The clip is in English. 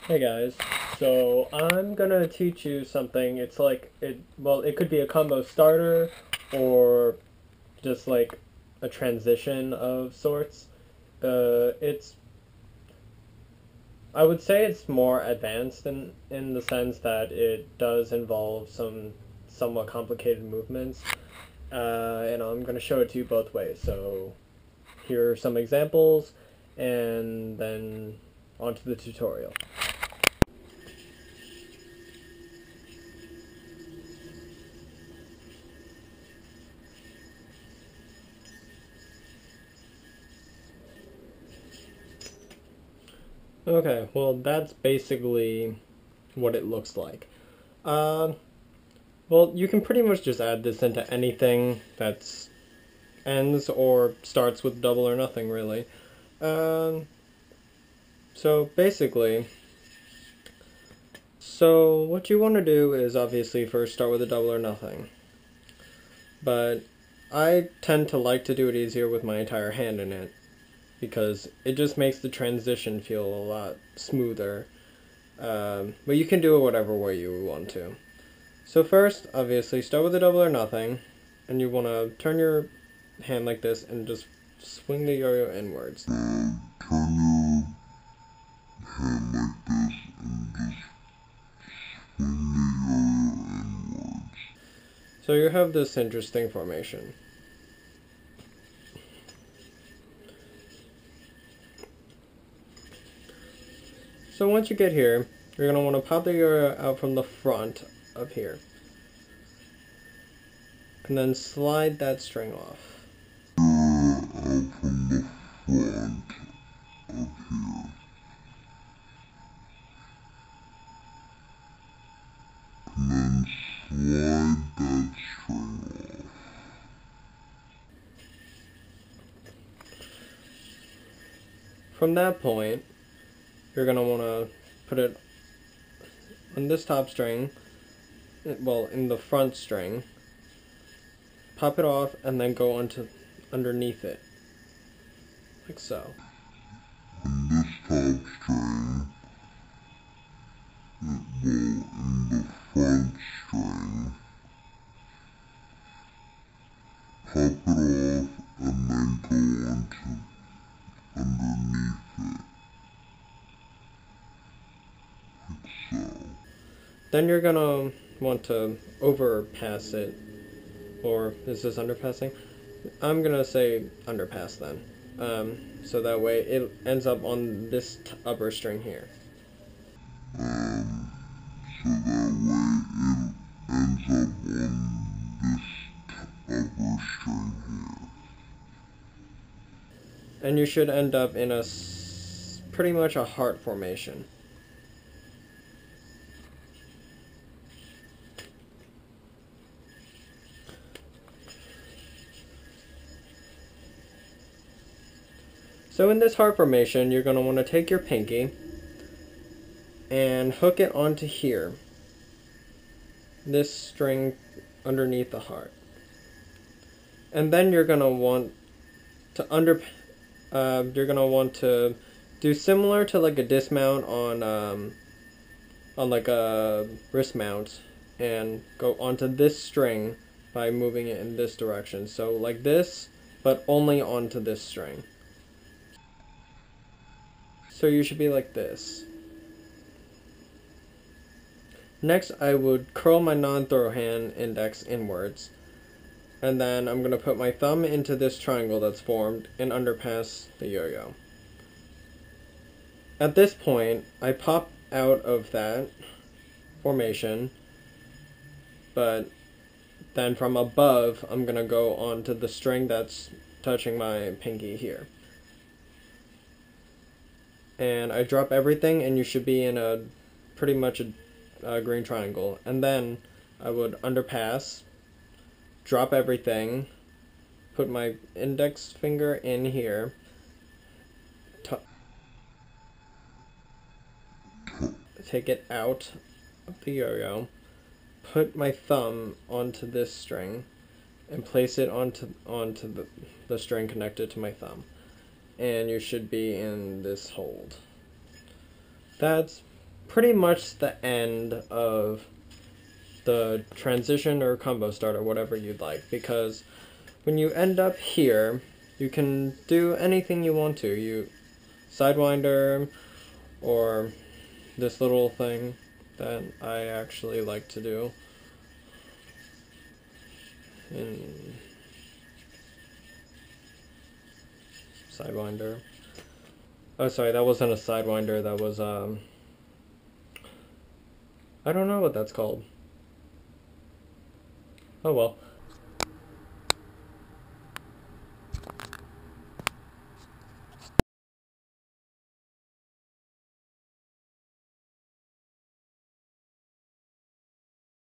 Hey guys, so I'm gonna teach you something. It's like it could be a combo starter or just like a transition of sorts. It's I would say it's more advanced in the sense that it does involve some somewhat complicated movements. And I'm gonna show it to you both ways. So here are some examples, and then onto the tutorial. Okay, well that's basically what it looks like. Um, well, you can pretty much just add this into anything that's ends or starts with double or nothing, really. Um, so basically, so what you want to do is obviously first start with a double or nothing. But I tend to like to do it easier with my entire hand in it because it just makes the transition feel a lot smoother. But you can do it whatever way you want to. So first, obviously, start with a double or nothing, and you want to turn your hand like this and just swing the yo-yo inwards. Turn your hand like this and just swing the yo-yo inwards. So you have this interesting formation. So once you get here, you're going to want to pop the yo-yo out from the front of here. And then slide that string off. Out from the front of here. And then slide that string off. From that point, you're going to want to put it on this top string, well, in the front string, pop it off, and then go onto underneath it, like so. And this top string, in the front string, pop it off and then go onto underneath it, like so. Then you're gonna want to overpass it, or is this underpassing? I'm gonna say underpass then. So that way it ends up on this upper string here. So that way it ends up on this upper string here. And you should end up in pretty much a heart formation. So in this heart formation, you're going to want to take your pinky and hook it onto here, this string underneath the heart. And then you're going to want to do similar to like a dismount on like a wrist mount, and go onto this string by moving it in this direction. So like this, but only onto this string. So you should be like this. Next, I would curl my non-throw hand index inwards, and then I'm going to put my thumb into this triangle that's formed and underpass the yo-yo. At this point, I pop out of that formation, but then from above, I'm going to go onto the string that's touching my pinky here. And I drop everything, and you should be in a pretty much a green triangle. And then I would underpass, drop everything, put my index finger in here, take it out of the yo-yo, put my thumb onto this string, and place it onto the string connected to my thumb. And you should be in this hold. That's pretty much the end of the transition or combo start or whatever you'd like, because when you end up here, you can do anything you want to. You Sidewinder, or this little thing that I actually like to do. In Sidewinder. Oh, sorry, that wasn't a Sidewinder, that was, I don't know what that's called. Oh well.